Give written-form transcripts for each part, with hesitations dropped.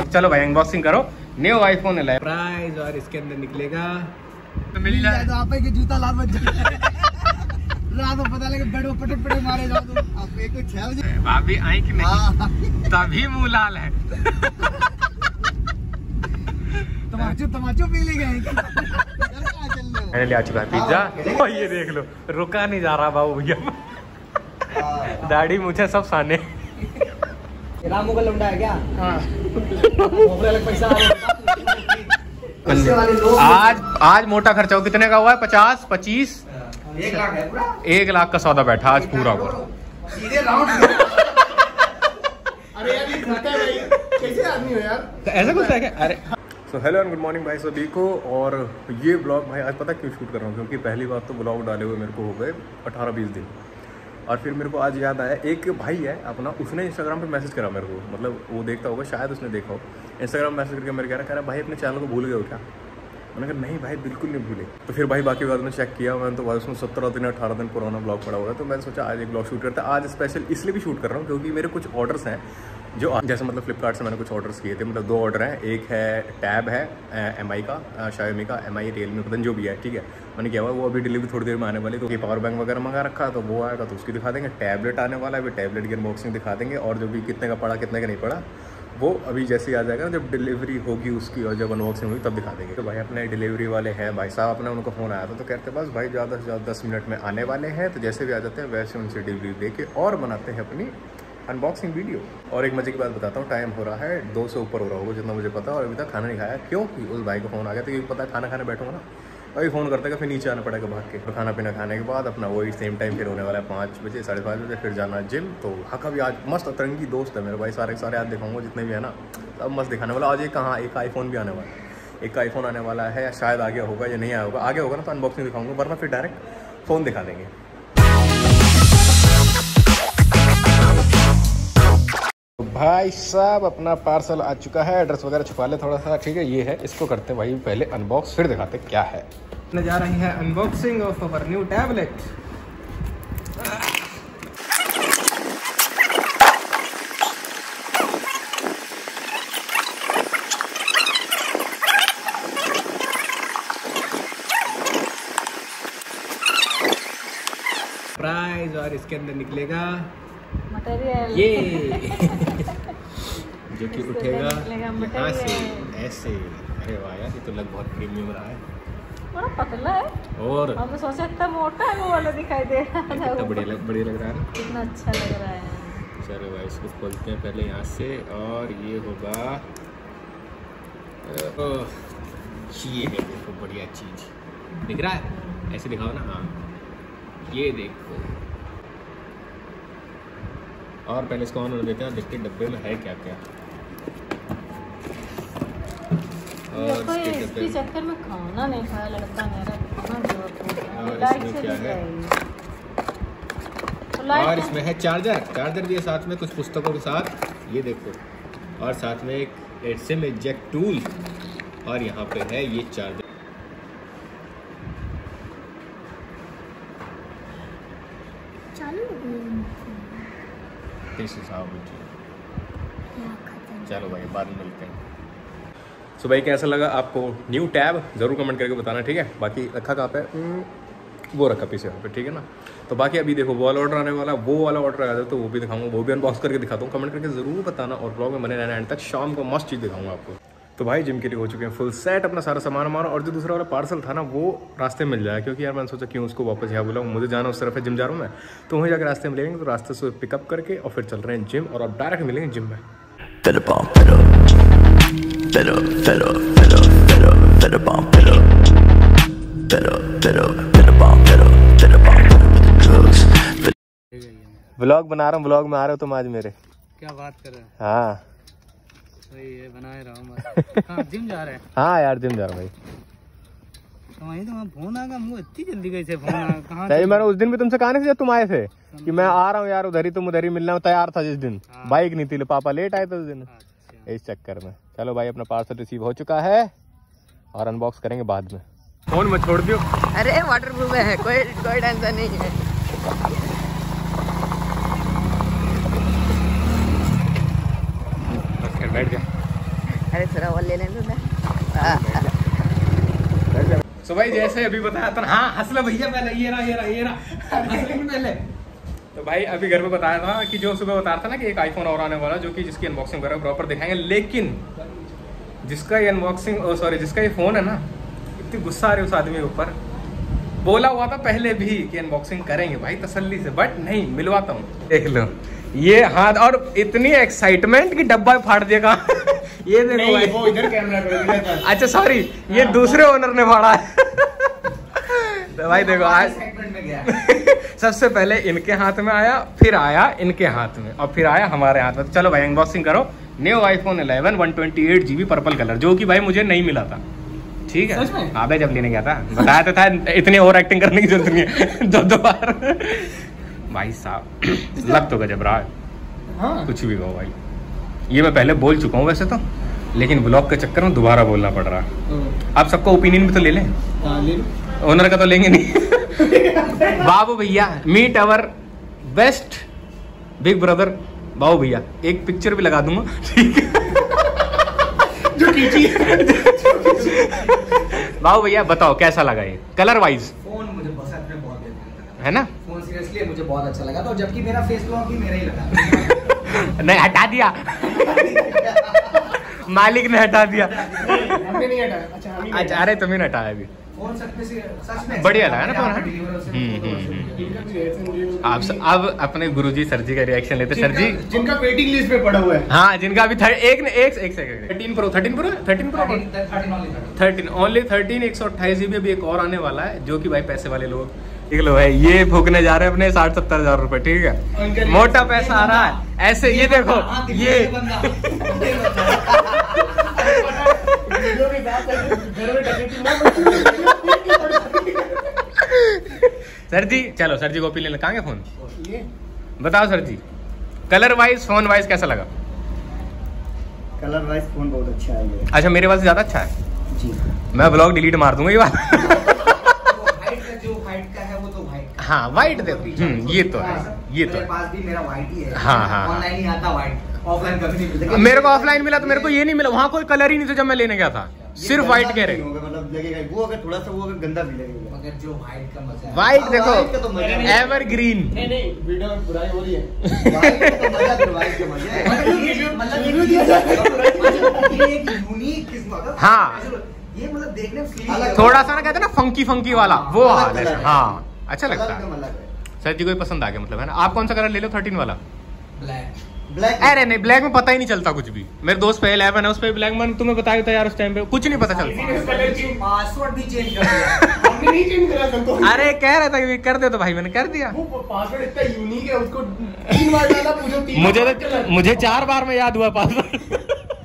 चलो भाई अनबॉक्सिंग करो न्यू आईफोन 11 प्राइस और इसके अंदर निकलेगा तो मिल जाए तो आप जूता लाल बच जाए रात को पता लगे बेड पे पटे मारे जाओ तो आप एक कुछ भाभी आई कि नहीं तभी मुंह लाल है तमाचो पी ले गए मैंने ले आ चुका है पिज्जा और ये देख लो रुका नहीं जा रहा बाबू भैया दाढ़ी मुझे सब साने रामू का लौंडा है क्या पैसा आज मोटा खर्चा हो कितने का हुआ है 50 25 1 लाख है पूरा 1 लाख का सौदा बैठा आज पूरा सीधे राउंड अरे यार ये खाता है भाई कैसे आदमी हो यार तो ऐसा कुछ है क्या अरे तो हेलो एंड गुड मॉर्निंग भाई सभी को। और ये ब्लॉग भाई आज पता क्यों शूट कर रहा हूँ क्योंकि पहली बात तो ब्लॉग डाले हुए मेरे को हो गए 18-20 दिन और फिर मेरे को आज याद आया एक भाई है अपना उसने इंस्टाग्राम पे मैसेज करा मेरे को मतलब वो देखता होगा शायद उसने देखा हो इंस्टाग्राम मैसेज करके मेरे कह रहा भाई अपने चैनल को भूल गए हो क्या। मैंने कहा नहीं भाई बिल्कुल नहीं भूले। तो फिर भाई बाकी बात में चेक किया मैंने तो भाई उसमें 17 दिन 18 दिन पुराना ब्लॉग पड़ा हुआ है तो मैंने सोचा आज एक ब्लॉग शूट करता है। आज स्पेशल इसलिए भी शूट कर रहा हूँ क्योंकि मेरे कुछ ऑर्डर्स हैं जो जैसे मतलब फ्लिपकार्ट से मैंने कुछ ऑर्डर्स किए थे मतलब 2 ऑर्डर हैं। एक है टैब है MI का Xiaomi का MI रियलमी पता नहीं जो भी है ठीक है मैंने क्या हुआ वो अभी डिलीवरी थोड़ी देर में आने वाली तो पावर बैंक वगैरह मंगा रखा तो वो आएगा तो उसकी दिखा देंगे। टैबलेट आने वाला है अभी टैबलेट की अनबॉक्सिंग दिखा देंगे और जो भी कितने का पड़ा कितने का नहीं पड़ा वो अभी जैसे ही आ जाएगा ना जब डिलीवरी होगी उसकी और जब अनबॉक्सिंग होगी तब दिखा देंगे। तो भाई अपने डिलीवरी वाले हैं भाई साहब अपने उनको फ़ोन आया था तो कहते बस भाई ज़्यादा से ज़्यादा 10 मिनट में आने वाले हैं तो जैसे भी आ जाते हैं वैसे उनसे डिलीवरी दे के और बनाते हैं अपनी अनबॉक्सिंग वीडियो। और एक मजे की बात बताता हूँ टाइम हो रहा है 2 से ऊपर हो रहा होगा जितना मुझे पता है और अभी तक खाना नहीं खाया क्योंकि उस भाई को फ़ोन आ गया तो क्योंकि पता है खाना खाने बैठूंगा ना अभी फ़ोन करते फिर नीचे आना पड़ेगा भाग के। तो खाना पीना खाने के बाद अपना वही सेम टाइम फिर होने वाला है 5 बजे 5:30 बजे फिर जाना जिम। तो हका भी आज मस्त अतरंगी दोस्त है मेरे भाई सारे आज दिखाऊंगा जितने भी है ना सब मस्त दिखाने वाला। आज एक कहाँ एक आईफोन भी आने वाला है एक आईफोन आने वाला है शायद आगे होगा या नहीं आया होगा आगे होगा ना तो अनबॉक्सिंग दिखाऊंगा वरना फिर डायरेक्ट फ़ोन दिखा देंगे। भाई साहब अपना पार्सल आ चुका है एड्रेस वगैरह छुपा ले थोड़ा सा ठीक है ये है इसको करते भाई पहले अनबॉक्स फिर दिखाते क्या है। जा रही है unboxing of our new tablet. Price और इसके अंदर निकलेगा मटेरियल ये जो कि उठेगा यहाँ से ऐसे। अरे वाह यार ये तो लग बहुत प्रीमियम रहा है बड़ा पतला है और हमने सोचा इतना मोटा है वो वाला दिखाई दे रहा है कितना बढ़िया लग रहा है ना कितना अच्छा लग रहा है। चलो भाई इसको खोलते हैं पहले यहाँ से और ये होगा ये है देखो बढ़िया चीज़ दिख रहा है ऐसे दिखाओ ना। हाँ ये देखो और पहले इसको ऑन होने देते हैं देखते डब्बे में है क्या क्या। और इसके चक्कर में खाना नहीं खाया लड़का मेरा और इसमें क्या है और इसमें है चार्जर दिए साथ में कुछ पुस्तकों के साथ ये देखो और साथ में एक HDMI जैक टूल और यहाँ पे है ये चार्जर। चलो भाई बाद में मिलते हैं। सो भाई कैसा लगा आपको न्यू टैब ज़रूर कमेंट करके बताना ठीक है। बाकी रखा कहाँ पे वो रखा पीछे वहाँ पे ठीक है ना। तो बाकी अभी देखो वो वाला ऑर्डर आने वाला वो वाला ऑर्डर आया था तो वो भी दिखाऊंगा वो भी अनबॉक्स करके दिखाता हूँ। कमेंट करके ज़रूर बताना और ब्लॉग में बने रहना एंड तक शाम को मस्त चीज़ दिखाऊंगा आपको। तो भाई जिम के लिए हो चुके हैं फुल सेट अपना सारा सामान हमारा और जो दूसरा वाला पार्सल था ना वो रास्ते में मिल जाएगा क्योंकि यार मैंने सोचा क्यों उसको वापस यहाँ बुलाऊँ मुझे जाना उस तरफ है जिम जा रहा हूँ मैं तो वहीं जाकर रास्ते में मिलेंगे तो रास्ते से पिकअप करके और फिर चल रहे हैं जिम और अब डायरेक्ट मिलेंगे जिम में। व्लॉग बना रहा हूँ व्लॉग में आ रहे हो तुम आज मेरे क्या बात कर रहे हैं। हाँ ये बनाए रहा जिम जा रहे हैं। हाँ यार जिम जा रहा हूँ भाई तो फोन आ गया मुझे इतनी जल्दी कैसे फोन सही मैंने उस दिन भी तुमसे कहा जब तुम आए थे कि मैं आ रहा हूँ यार उधर ही तुम उधर ही मिलना तैयार था जिस दिन बाइक नहीं थी पापा लेट आए थे उस दिन इस चक्कर में। चलो भाई अपना पार्सल रिसीव हो चुका है और अनबॉक्स करेंगे बाद में। फोन मत छोड़ दियो। अरे वाटरप्रूफ है कोई टेंशन नहीं है। बैठ गया दूसरा वाला ले लें सो भाई जैसे अभी बताया था, हाँ हंस लो भैया पहले, ये रहा पहले। तो भाई अभी घर पे बताया था कि जो सुबह बताया था ना कि एक आईफोन और आने वाला, जो कि जिसकी अनबॉक्सिंग वगैरह प्रॉपर दिखाएंगे, लेकिन जिसका ये अनबॉक्सिंग जिसका ये फोन है ना, इतनी गुस्सा आ रही उस आदमी के ऊपर। बोला हुआ था पहले भी कि अनबॉक्सिंग करेंगे भाई तसल्ली से, बट नहीं, मिलवाता हूँ। देख लो ये हाथ, और इतनी एक्साइटमेंट कि डब्बा फाड़ देगा। ये देखो भाई, वो इधर कैमरा अच्छा सॉरी, ये दूसरे ओनर ने फाड़ा है। तो भाई देखो आज सबसे पहले इनके हाथ में आया, फिर आया इनके हाथ में, और फिर आया हमारे हाथ में। तो चलो भाई अनबॉक्सिंग करो। New iPhone 11 128GB purple colour, जो कि भाई मुझे नहीं मिला था। ठीक है, आबे जब लेने गया था बताया तो था, इतनी ओवर एक्टिंग करने की जरूरत नहीं है। दो बार भाई साहब लग तो गजब रहा है। हाँ। कुछ भी कहो भाई, ये मैं पहले बोल चुका हूँ वैसे तो, लेकिन ब्लॉग के चक्कर में दोबारा बोलना पड़ रहा है। आप सबका ओपिनियन भी तो ले लें। ओनर का तो लेंगे नहीं। Babu Bhaiya, meet our best big brother Babu Bhaiya, एक पिक्चर भी लगा दूंगा। ठीक है बाबू भैया बताओ कैसा लगा ये कलर वाइज? फोन मुझे पसंद में बहुत है ना, फोन सीरियसली मुझे बहुत अच्छा लगा। तो जबकि मेरा फेस लॉक भी मेरा ही लगा। नहीं हटा दिया। मालिक ने हटा दिया। हमने नहीं हटाया। अच्छा अरे तुम्हें ने हटाया अभी। फोन सच में बढ़िया लगा ना फोन। अब अपने गुरुजी सर जी का रिएक्शन लेते। सर जी जिनका वेटिंग लिस्ट पे पड़ा हुआ है। हाँ, जिनका अभी एक सेकंड 13 प्रो 13 128GB अभी एक और आने वाला है, जो कि भाई पैसे वाले लोग देख लो भाई, ये फूकने जा रहे हैं अपने 60-70 हजार रुपए। ठीक है, मोटा पैसा आ रहा है ऐसे। ये देखो ये सर जी चलो, सर जी को ओपिनियन कहाँ गया फोन? बताओ sir ji, colour wise phone wise कैसा लगा? कलर वाइज फोन बहुत अच्छा है ये। अच्छा मेरे वाले से ज्यादा अच्छा है जी। मैं ब्लॉग डिलीट मार दूंगा ये बात। जो वाइट का है वो तो वाइट। हाँ वाइट देखो, ये तो है, ये तो मेरे पास भी मेरा वाइट ही है। हाँ। ऑनलाइन ही आता वाइट, ऑफलाइन कभी नहीं मिलता। मेरे को ऑफलाइन मिला तो मेरे को ये नहीं मिला, वहाँ कोई कलर ही नहीं था जब मैं लेने गया था, सिर्फ व्हाइट कह रहे। मतलब लगेगा वो, अगर थोड़ा सा वो अगर गंदा भी लगेगा, मगर जो व्हाइट का मजा है, व्हाइट देखो एवरग्रीन। नहीं वीडियो में बुराई हो रही है। व्हाइट का मजा फिर व्हाइट का मजा है। मतलब रिव्यू दिया जाएगा, ये एक यूनिक किस्म। हाँ ये मतलब देखने में थोड़ा सा ना कहते हैं ना फंकी वाला, वो हाल है। हाँ अच्छा लगता है। सर जी को पसंद आ गया मतलब, है ना? आप कौन सा कलर ले लो 13 वाला? ब्लैक। अरे नहीं, ब्लैक में पता ही नहीं चलता कुछ भी। मेरे दोस्त पे 11 है, उस पे ब्लैक। मैंने तुम्हें बताया था यार, उस टाइम पे कुछ नहीं पता चलता। पासवर्ड भी चेंज कर दिया। हमने नहीं चेंज करा। अरे कह रहा था कि कर दे, तो भाई मैंने कर दिया। वो पासवर्ड इतना यूनिक है, उसको 3 बार डाला, पूछो मुझे 4 बार में याद हुआ पासवर्ड।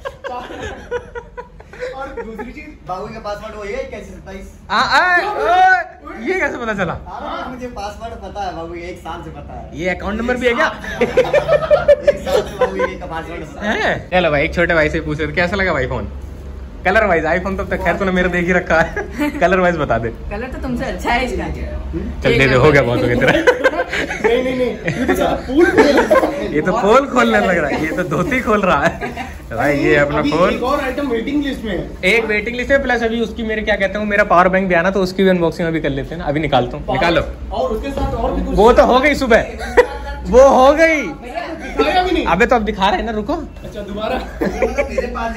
और दूसरी चीज, बाबू का पासवर्ड वही है 27। ये कैसे पता चला? मुझे पासवर्ड पता है बाबू, 1 साल से पता है। ये अकाउंट नंबर भी है क्या? 1 साल से बाबू ये का पासवर्ड पता है। चलो भाई, एक छोटे भाई से पूछे कैसा लगा भाई फोन कलर वाइज? आईफोन तो खैर तूने मेरा देख ही रखा है। कलर वाइज बता दे। कलर तो तुमसे अच्छा है इसका। चल दे दे, हो गया, बहुत हो गया तेरा। ये तो पोल खोलने लग रहा है, ये तो धोती खोल रहा है भाई। ये अपना फोन एक और आइटम वेटिंग लिस्ट में है। एक वेटिंग लिस्ट है, प्लस अभी उसकी मेरे क्या कहते हैं, मेरा पावर बैंक भी आना, तो उसकी भी अनबॉक्सिंग अभी कर लेते हैं ना। अभी निकालता हूँ, निकालो। और उसके साथ और भी कुछ वो तो हो गई सुबह, वो हो गई। दिखाया भी नहीं। अबे तो अब दिखा रहे हैं ना, रुको। अच्छा दोबारा। मेरे पास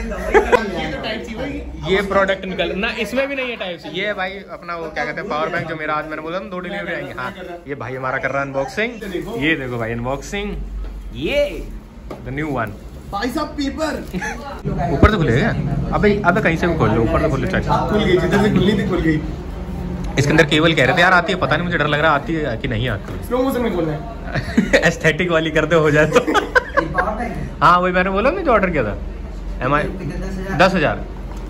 ये प्रोडक्ट निकल ना, इसमें भी नहीं है टाइप सी। ये भाई अपना वो क्या कहते हैं पावर बैंक, जो मेरा आज मैंने बोला 2 डिलीवरी आएंगे। हाँ ये भाई हमारा कर रहा है अनबॉक्सिंग। ये देखो भाई अनबॉक्सिंग, ये द न्यू वन। भाई साहब पेपर ऊपर से खुलेगा? अबे कहीं से भी खोल लो, ऊपर से खोल लो। खुल गई, जिधर से खुलनी थी खुल गई। इसके अंदर केबल कह रहे थे यार आती है, पता नहीं, मुझे डर लग रहा आती है कि नहीं आती। स्लो मोशन में खोलना है। एस्थेटिक वाली कर दे, हो जाए तो। हाँ वही मैंने बोला ना, जो ऑर्डर किया था। MI 10,000।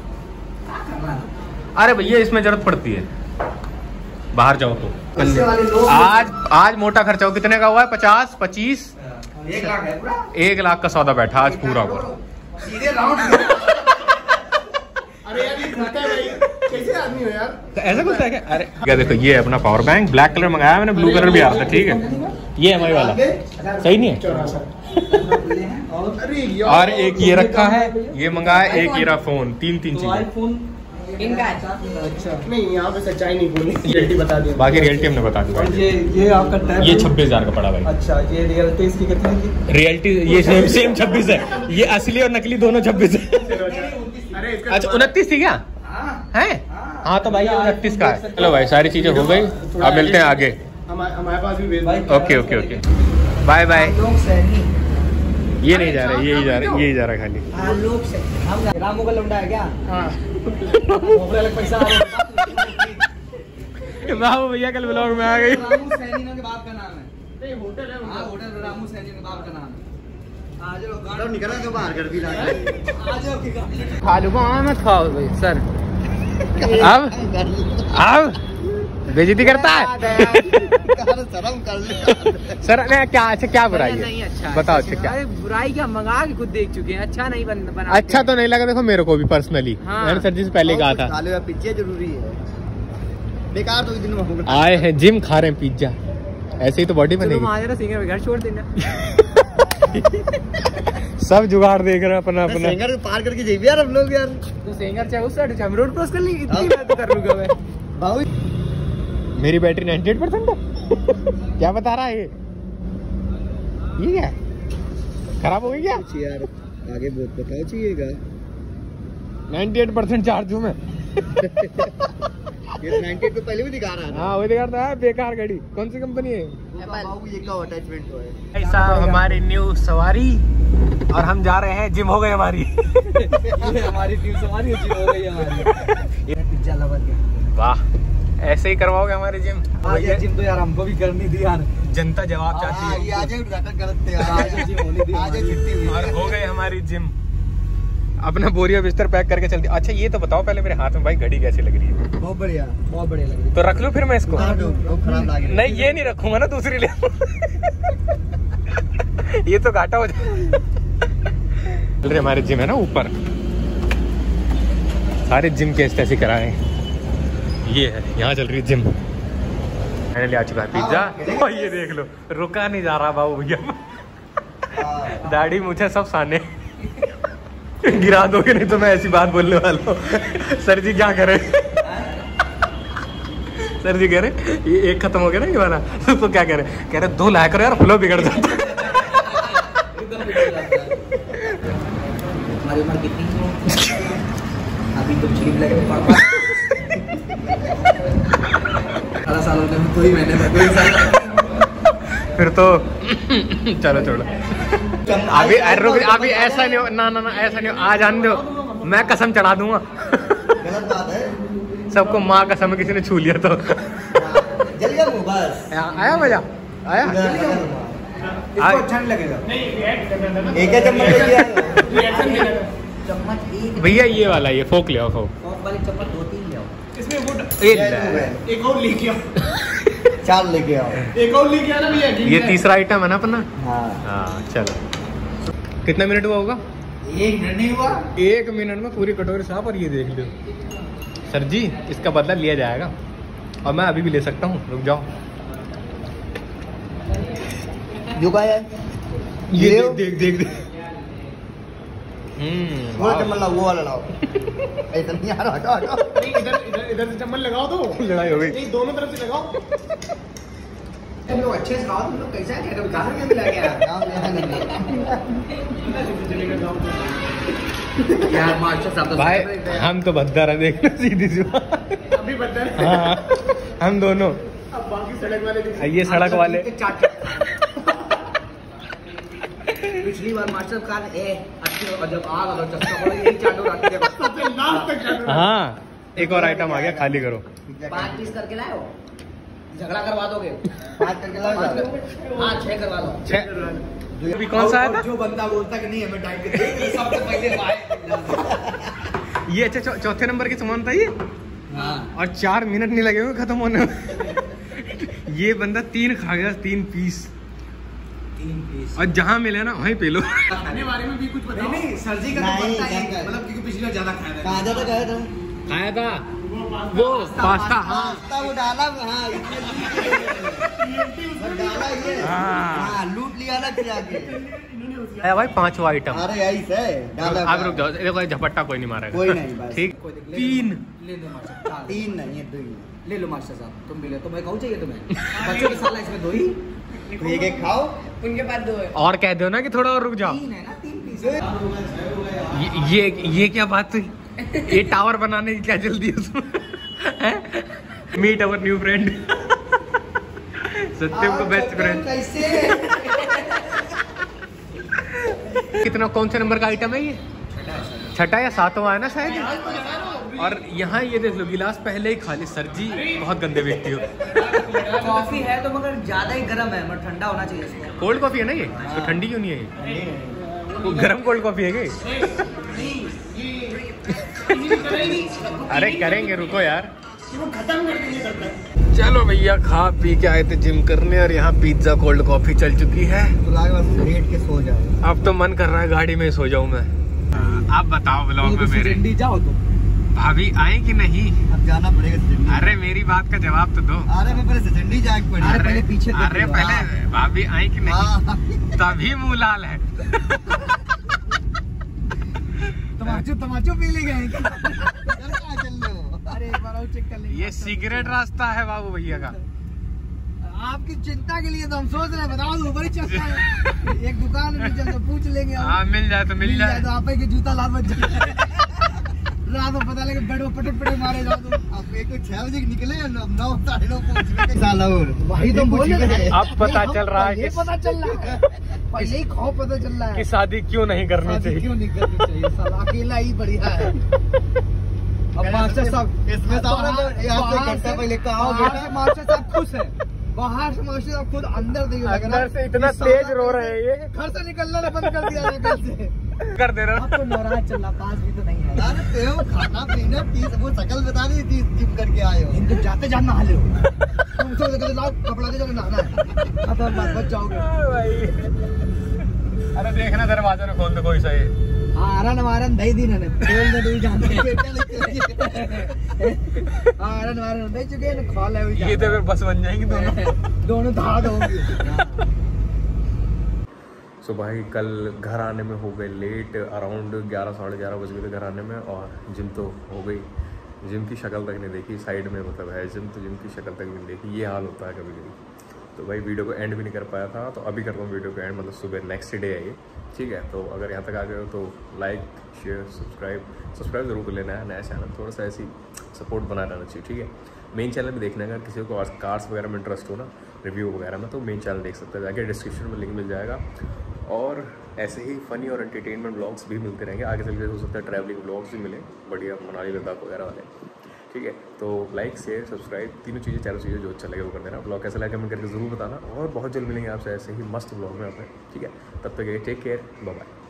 अरे भैया इसमें जरूरत पड़ती है, बाहर जाओ तो। आज मोटा खर्चा हो, कितने का हुआ है? 50 25 1 लाख है पूरा। 1 लाख का सौदा बैठा आज पूरा हुआ। सीधे राउंड। अरे यार ये खाता है भाई, कैसे आदमी हो यार? ऐसा कुछ है क्या? अरे क्या देखो, ये अपना पावर बैंक ब्लैक कलर मंगाया मैंने, ब्लू कलर भी आता है। ठीक है, ये MI वाला सही नहीं है। और एक ये रखा है, ये मंगाया, एक ये फोन, तीन चीजें। इनका अच्छा नहीं, यहाँ पे सच्चाई नहीं बोली, रियलिटी बता दिया। बाकी रियलिटी हमने बता दी। ये आपका टैब ये 26,000 का पड़ा भाई। अच्छा, ये रियलिटी इसकी कितनी है? रियलिटी ये सेम 26 है, ये असली और नकली दोनों 26 है। अच्छा 29 थी क्या? है हाँ तो भाई 29 का है। चलो भाई सारी चीजें हो गई, अब मिलते हैं आगे। हमारे पास भी ओके बाय बाय। ये नहीं जा रहा, यही जा रहा खाली। रामू का लौंडा है क्या? पैसा बाबू भैया कल ब्लॉग में आ गई। रामू सैनी के बाप का नाम है। नहीं होटल है, होटल रामू सैनी के बाप का नाम है। आज गाड़ी निकला तो बाहर कर दी ना। आज खालू को मत खाओ भाई सर। अब बेइज्जती करता है। सर क्या अच्छा क्या बुराई है? अच्छा बताओ। अच्छा क्या बुराई? क्या मंगा के खुद देख चुके हैं, अच्छा नहीं बना। अच्छा तो नहीं लगा। देखो मेरे को भी पर्सनली मैंने सर जी से पहले कहा था पिज्जा जरूरी है, बेकार तो दिन में आए हैं जिम खा रहे हैं पिज्जा, ऐसे ही तो बॉडी बनेगी। सिंगर घर छोड़ देना। सब जुगाड़ देख रहे हैं अपना सिंगर पार करके जाइए यार हम लोग। यार तो सिंगर चाहे उस साइड हम रोड क्रॉस कर लेंगे, इतनी बात तो कर लूंगा मैं। बाबू मेरी बैटरी 98% है। क्या बता रहा है ये क्या खराब हो गई क्या? यार आगे बहुत बताओ चाहिएगा। 98% चार्ज हूँ मैं। ये 98 पे पहले भी दिखा रहा था। हाँ वो दिखा रहा है। बेकार गाड़ी कौन सी कंपनी है? अटैचमेंट है ऐसा हमारी न्यू सवारी और हम जा रहे हैं। जिम हो गई हमारी। हमारी न्यू सवारी जिम हो गई हमारी। पिज्जा लवर के वाह, ऐसे ही करवाओगे हमारी जिम? ये जिम तो यार हमको भी करनी थी यार, जनता जवाब चाहती है। ये आज उद्घाटन करते हैं, आज जिम होनी थी, आज छुट्टी हुई और हो गई हमारी जिम। अपना बोरिया बिस्तर पैक करके चलती। अच्छा ये तो बताओ पहले मेरे हाथ में भाई घड़ी कैसी लग रही है? बहुत बढ़िया लग रही है। तो रख लूं फिर मैं इसको? खराब लगी नहीं ये नहीं रखूंगा ना, दूसरी ले। ये तो घाटा हो जाए। हमारे जिम है ना ऊपर, सारे जिम के ऐसे कराए। ये है यहाँ चल रही जिम। मैंने ले आ चुका है पिज्जा। और ये देख लो रुका नहीं जा रहा बाबू भैया। दाढ़ी मुझे सब साने। गिरा दोगे नहीं तो मैं ऐसी बात बोलने वाला हूँ। सर जी क्या करे? सर जी कह रहे ये एक खत्म हो गया ना ये वाला, तो क्या कह रहे 2 लाया करो यार, फ्लो बिगड़ जाता। हमारी उम्र कितनी है? अभी तो 18 सालों में 2 ही महीने में 2 साल फिर तो चलो छोड़ो। अभी ऐसा नहीं हो ना ऐसा नहीं हो। आ जाने दो, मैं कसम चढ़ा दूंगा। गलत बात है। सबको माँ कसम किसी ने छू लिया तो जल गया वो बस। आया मजा आया। इसको अच्छा नहीं लगेगा। एक चम्मच भैया ये वाला ये फोक ले आओ। फोक वाली चम्मच 2-3 ले आओ। इसमें वो एक और लेके आओ। 4 लेके आओ। एक और लेके आना भैया। ये तीसरा आइटम है ना अपना। हाँ चलो कितना मिनट हुआ होगा? 1 मिनट नहीं हुआ। 1 मिनट में पूरी कटोरी साफ। और ये देख लो सर जी, इसका बदला लिया जाएगा और मैं अभी भी ले सकता हूँ। रुक जाओ। जो का है ये देख वो चम्मच लाओ, वो वाला लाओ। ऐसा नहीं यार, हटो इधर से चम्मच लगाओ तो लड़ाई हो गई। नहीं दोनों तरफ से लगाओ। तुम लोग अच्छे से खाओ। तुम लोग कैसा है? कहाँ से मिला गया यार? मास्टर साहब भाई हम तो बदतर है, देखना सीधी सी बात। अभी बदतर है। हाँ हम दोनों। अब बाकी सड़क वाले ये सड़क वाले। पिछली बार मास्टर कार जब आ गया चस्का पड़ा, यही चाटो रख दिया सबसे लास्ट तक चाटो। हाँ एक और आइटम आ गया, खाली करो। 5 पीस करके लाए हो? झगड़ा करवा दोगे? 5 करके लाओ। हाँ 6 करवा लो। 6 अभी कौन सा आया था? जो बंदा बोलता कि नहीं हमें टाइम पे देख, सबसे पहले ये अच्छा चौथे नंबर की सामान था ये। हाँ। और 4 मिनट नहीं लगे हुए खत्म होने में। ये बंदा 3 खा गया, 3 पीस। और जहाँ मिले ना वहीं पे लो। खाने बारे में भी कुछ बताओ। नहीं सर जी का तो बनता है, मतलब क्योंकि पिछली बार ज्यादा खाया था। कहाँ ज्यादा खाया था? खाया था वो पास्ता। हाँ वो डाला, हाँ डाला ये, हाँ लूट लिया ना फिर आगे। भाई 5वां आइटम। अरे यही से डाला। आप रुक जाओ, देखो झपट्टा कोई नहीं मारेगा। कोई नहीं बस। ठीक 3 ले लो मास्टर, 3 नहीं है 2 ले लो मास्टर साहब, तुम भी ले। तुम्हें कहूँ चाहिए तुम्हें? बच्चों की साला इसमें 2 ही, तो एक खाओ, उनके पास 2 है। और कह दो ना कि थोड़ा और रुक जाओ। 3 है ना, 3 पीस। ये क्या बात हुई? ये टावर बनाने की क्या जल्दी है उसमें? Meet our new friend Satyam को बेस्ट फ्रेंड। कैसे? कितना, कौन से नंबर का आइटम है ये? 6वां या 7वां है ना शायद। और यहाँ ये देख लो गिलास पहले ही खाली। सर जी बहुत गंदे व्यक्ति हो। कॉफी है तो मगर ज्यादा ही गर्म है, मगर ठंडा होना चाहिए इसको। कोल्ड कॉफी है ना ये, तो ठंडी क्यों नहीं है ये? वो गरम कोल्ड कॉफी है क्या? अरे करेंगे, रुको यार। चलो भैया, खा पी के आए थे जिम करने और यहाँ पिज्जा कोल्ड कॉफी चल चुकी है। तो लेट के सो जाए। अब तो मन कर रहा है गाड़ी में सो जाऊं मैं। आप बताओ ब्लॉग में मेरे। जाओ तो भाभी आए कि नहीं? अब जाना पड़ेगा सिजंडी। अरे मेरी बात का जवाब तो दो। अरे मैं पहले सिजंडी जाके पड़ी। अरे पहले पीछे। अरे पहले भाभी आए कि नहीं, तभी मुंह लाल है। तमाचो पी ले गए। अरे एक बार और चेक कर लेंगे। ये सिगरेट रास्ता है बाबू भैया का। आपकी चिंता के लिए तो हम सोच रहे हैं, बताओ तो ऊपर ही चलता है। एक दुकान में चल तो पूछ लेंगे। हाँ मिल जाए तो मिल जाए। तो आप ही के जूता लाल बच जाए। रात में पता लगे बेड में पटक पटक मारे जाओ। तो आप एक 6 बजे निकले 9 साढ़े 9 पहुंच साल और वही तो बोल रहे हैं। अब पता चल रहा है कि पता चल रहा है, पहले ही खौफ पता चल रहा है कि शादी क्यों नहीं करनी चाहिए। क्यों नहीं करनी चाहिए, साला अकेला ही बढ़िया है। अब मास्टर साहब इसमें पहले कहा मास्टर साहब खुश है, बाहर से मास्टर साहब खुद अंदर अंदर से इतना तेज रो रहे हैं ये। घर से निकलना बंद कर दिया घर से कर दे रहा। तो नाराज चल रहा, पास भी तो नहीं है। खाना पीना वो शकल बता रही थी, जिम करके आए हो। इनको जाते जान नहा लो। कपड़ा दे जाओ नहाना है, अब बच जाओगे भाई। अरे देखना दरवाजा में खोल दो कोई सही। आरन वारन दही दी ने खोल दे नहीं जानते। आरन वारन दे चुके हैं, खोल है ये तो फिर बस बन जाएंगे दोनों धा दोगे। सो भाई कल घर आने में हो गए लेट, अराउंड 11 साढ़े 11 बज गए थे घर आने में। और जिम तो हो गई, जिम की शक्ल तक नहीं देखी। साइड में मतलब है जिम, तो जिम की शक्ल तक भी नहीं देखी। ये हाल होता है कभी कभी। तो भाई वीडियो को एंड भी नहीं कर पाया था, तो अभी करता हूँ वीडियो को एंड, मतलब सुबह नेक्स्ट डे है ये। ठीक है, तो अगर यहाँ तक आ गए हो तो लाइक शेयर सब्सक्राइब जरूर कर लेना है। नया चैनल, थोड़ा सा ऐसी सपोर्ट बना रहना चाहिए। ठीक है, मेन चैनल भी देखना है। अगर किसी को कार्स वगैरह में इंटरेस्ट हो ना, रिव्यू वगैरह में, तो मेन चैनल देख सकते हैं जाके, डिस्क्रिप्शन में लिंक मिल जाएगा। और ऐसे ही फ़नी और एंटरटेनमेंट ब्लॉग्स भी मिलते रहेंगे आगे चल के। हो सकता है ट्रैवलिंग ब्लॉग्स भी मिले बढ़िया, मनाली लद्दाख वगैरह वाले। ठीक है, तो लाइक शेयर सब्सक्राइब चारों चीज़ें जो अच्छा लगे वो कर देना। ब्लॉग कैसा लगा कमेंट करके ज़रूर बताना। और बहुत जल्द मिलेंगे आपसे ऐसे ही मस्त ब्लॉग में आपने। ठीक है, तब तक टेक केयर, बाय बाय।